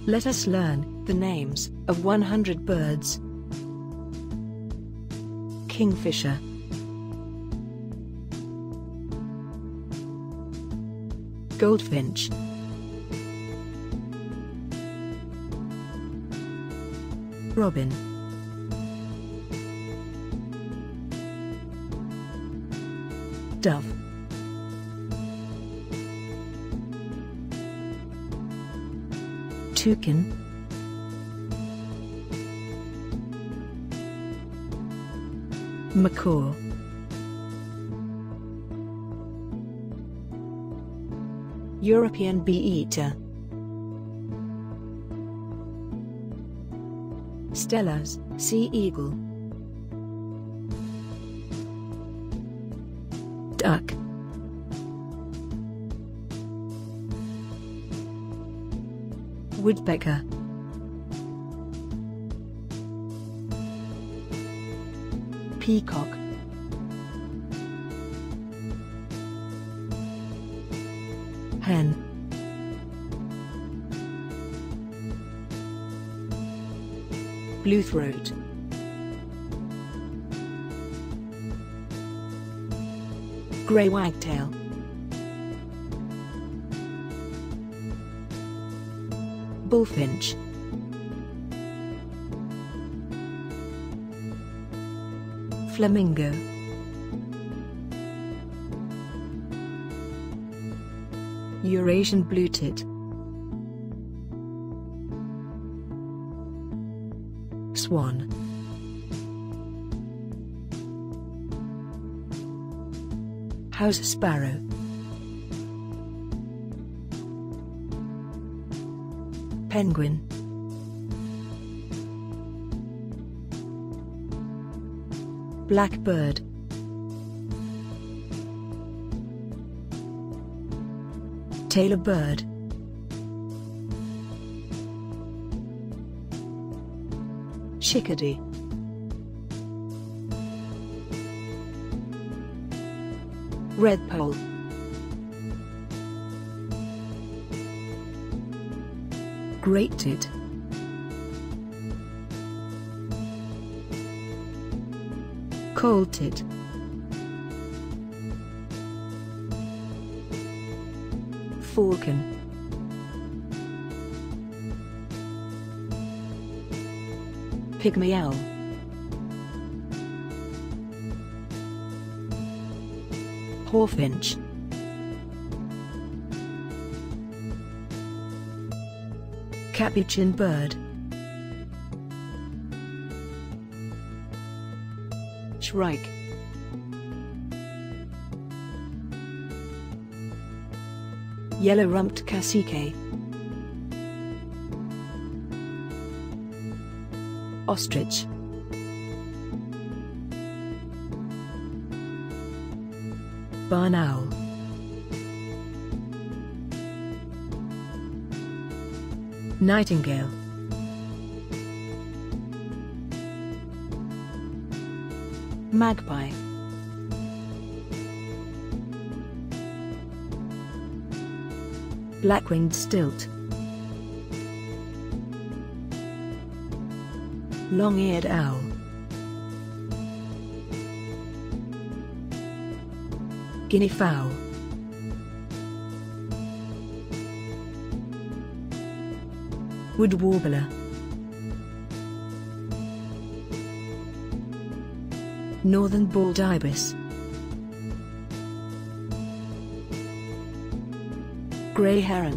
Let us learn the names of 100 birds. Kingfisher, goldfinch, robin, dove, toucan, macaw, European bee-eater, Steller's sea eagle, duck, woodpecker, peacock, hen, blue-throat, grey wagtail, bullfinch, flamingo, Eurasian blue-tit, swan, house sparrow, penguin, blackbird, tailor bird, chickadee, redpoll, great tit, collated, falcon, pygmy owl, hawfinch, capuchin bird, shrike, yellow-rumped cacique, ostrich, barn owl, nightingale, magpie, black-winged stilt, long-eared owl, guinea fowl, wood warbler, northern bald ibis, grey heron,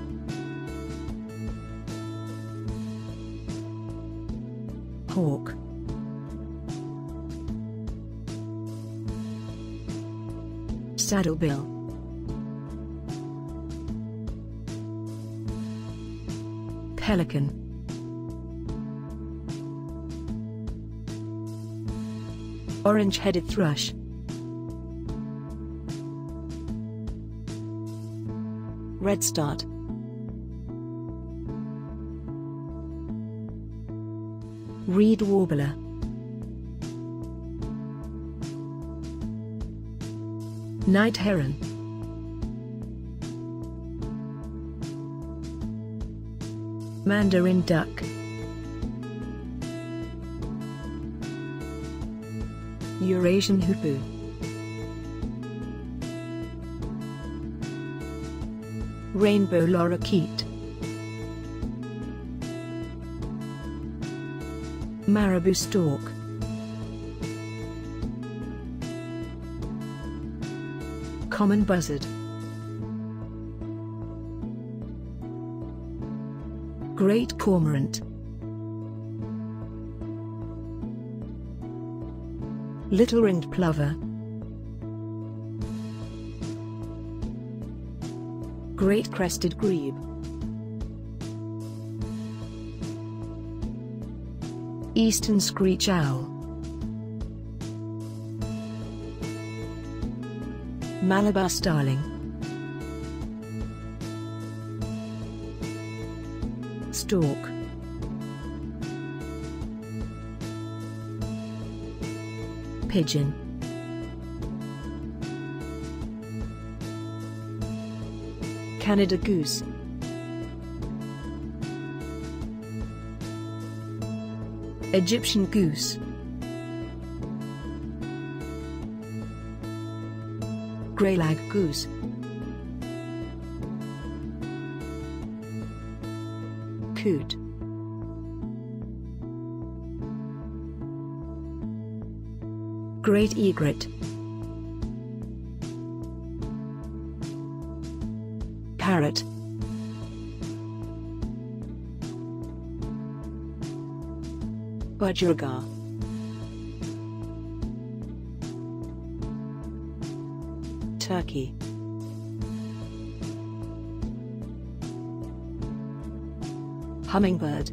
hawk, saddlebill, pelican, orange-headed thrush, redstart, reed warbler, night heron, Mandarin duck. Eurasian hoopoe. Rainbow lorikeet. Marabou stork. Common buzzard. Great cormorant. Little ringed plover. Great crested grebe. Eastern screech owl. Malabar starling. Stork. Pigeon. Canada goose. Egyptian goose. Greylag goose. Coot. Great egret. Parrot. Budgerigar. Turkey. Hummingbird.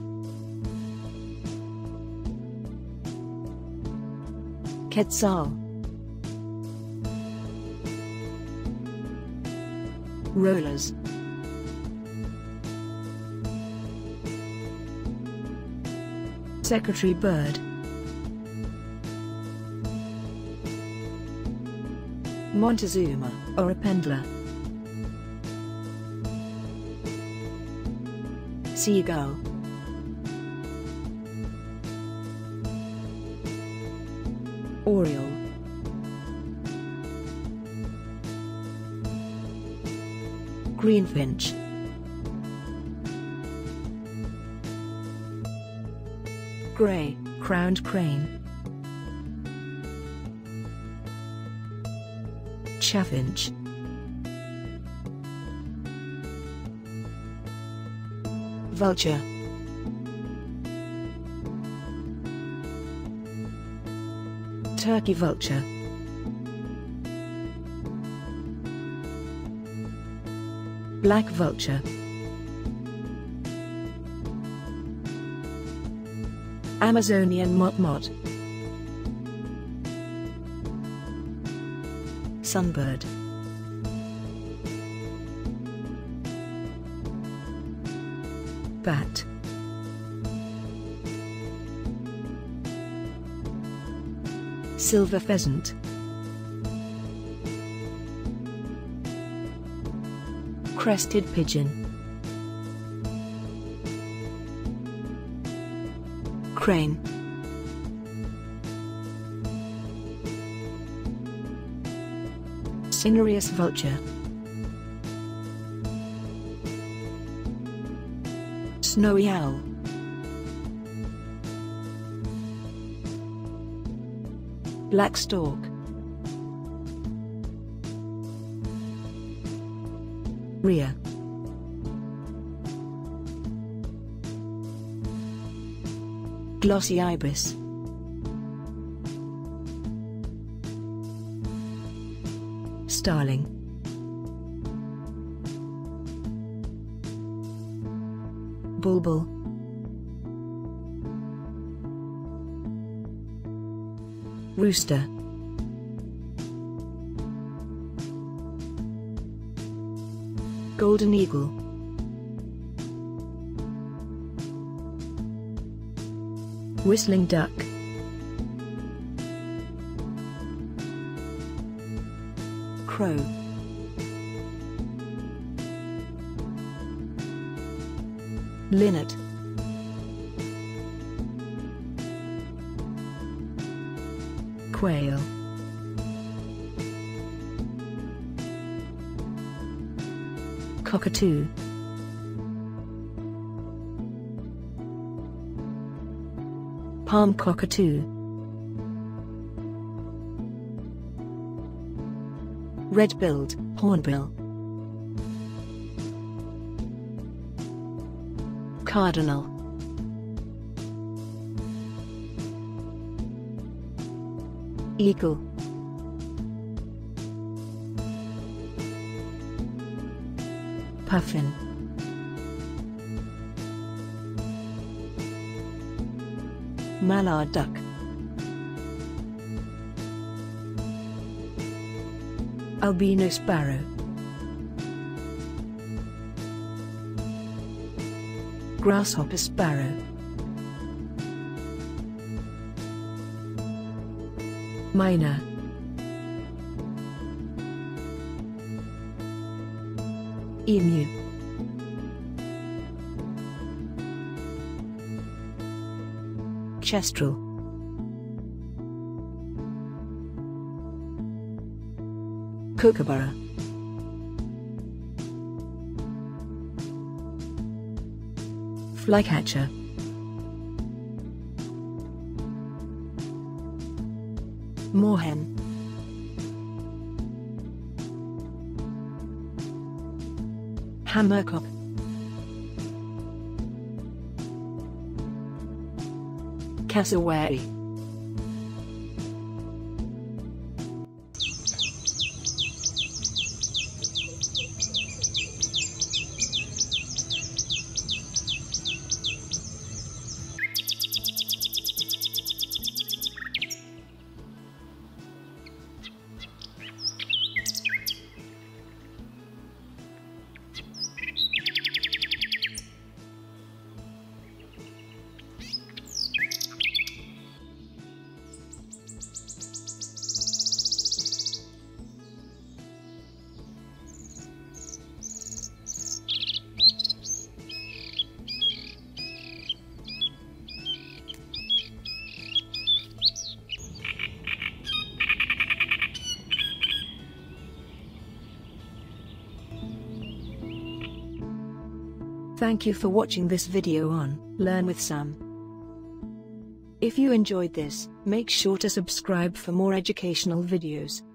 Quetzal. Rollers. Secretary bird. Montezuma, or a pendler. Seagull. Oriole. Greenfinch. Grey, crowned crane. Chaffinch. Vulture. Turkey vulture. Black vulture. Amazonian motmot. Sunbird. Bat. Silver pheasant. Crested pigeon. Crane. Cinereous vulture. Snowy owl. Black stork. Rhea. Glossy ibis. Starling. Bulbul. Rooster. Golden eagle. Whistling duck. Crow. linnet, quail, cockatoo, palm cockatoo, red-billed hornbill, cardinal, eagle, puffin, mallard duck, albino sparrow, grasshopper sparrow, myna, emu, kestrel, kookaburra, flycatcher, moorhen, hammercock, cassowary. Thank you for watching this video on Learn with Sam. If you enjoyed this, make sure to subscribe for more educational videos.